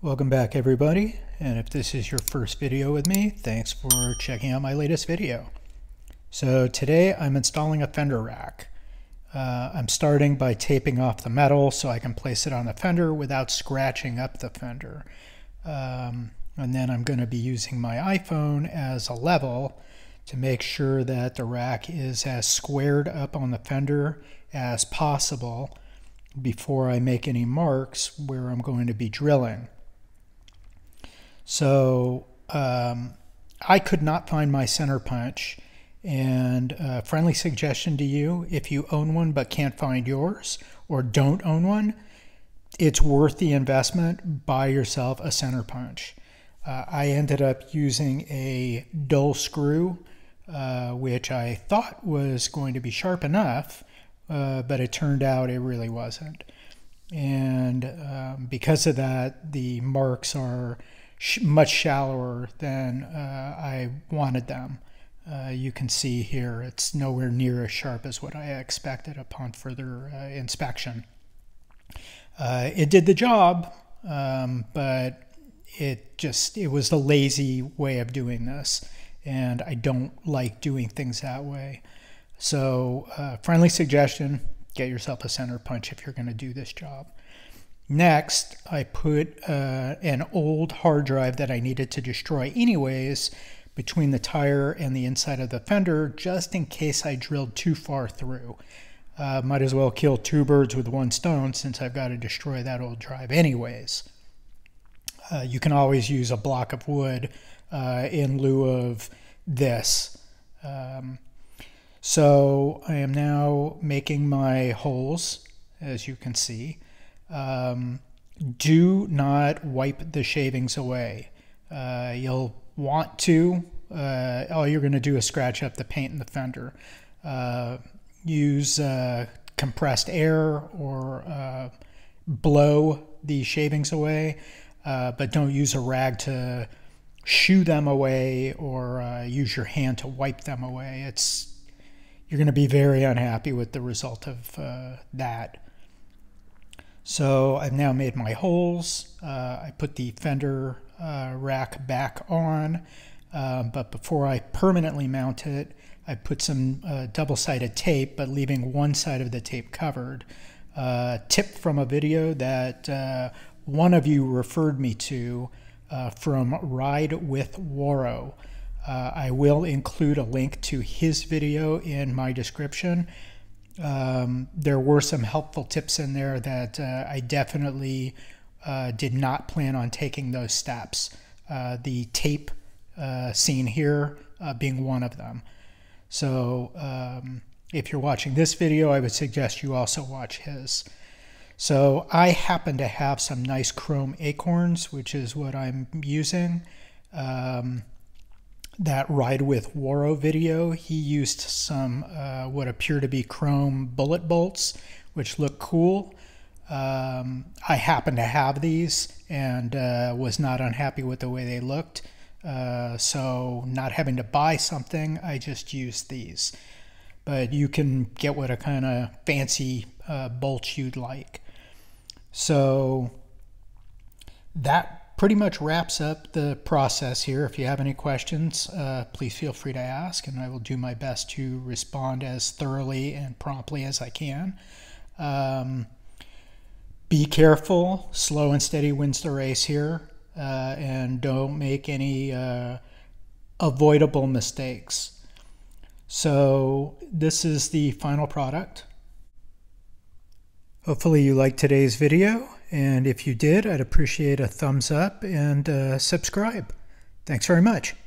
Welcome back everybody, and if this is your first video with me, thanks for checking out my latest video. So today I'm installing a Fender rack. I'm starting by taping off the metal so I can place it on the Fender without scratching up the Fender. And then I'm going to be using my iPhone as a level to make sure that the rack is as squared up on the Fender as possible before I make any marks where I'm going to be drilling. So I could not find my center punch, and a friendly suggestion to you, if you own one but can't find yours or don't own one, it's worth the investment. Buy yourself a center punch. I ended up using a dull screw, which I thought was going to be sharp enough, but it turned out it really wasn't. And because of that, the marks are much shallower than I wanted them. You can see here it's nowhere near as sharp as what I expected upon further inspection. It did the job, but it was a lazy way of doing this, and I don't like doing things that way. So friendly suggestion, get yourself a center punch if you're going to do this job. Next, I put an old hard drive that I needed to destroy anyways between the tire and the inside of the Fender, just in case I drilled too far through. Might as well kill two birds with one stone, since I've got to destroy that old drive anyways. You can always use a block of wood in lieu of this. So I am now making my holes, as you can see. Do not wipe the shavings away. You'll want to. All you're going to do is scratch up the paint in the Fender. Use compressed air or blow the shavings away, but don't use a rag to shoo them away or use your hand to wipe them away. You're going to be very unhappy with the result of that. So I've now made my holes. I put the Fender rack back on, but before I permanently mount it, I put some double-sided tape, but leaving one side of the tape covered. Tip from a video that one of you referred me to from Ride with Waro. I will include a link to his video in my description. There were some helpful tips in there that I definitely did not plan on taking those steps. The tape seen here being one of them. So if you're watching this video, I would suggest you also watch his. So I happen to have some nice chrome acorns, which is what I'm using. That Ride with Waro video, he used some what appear to be chrome bullet bolts, which look cool. I happen to have these and was not unhappy with the way they looked. So not having to buy something, I just used these. But you can get what a kind of fancy bolts you'd like. So that pretty much wraps up the process here. If you have any questions, please feel free to ask, and I will do my best to respond as thoroughly and promptly as I can. Be careful. Slow and steady wins the race here, and don't make any avoidable mistakes. So this is the final product. Hopefully you liked today's video, and if you did, I'd appreciate a thumbs up and subscribe. Thanks very much.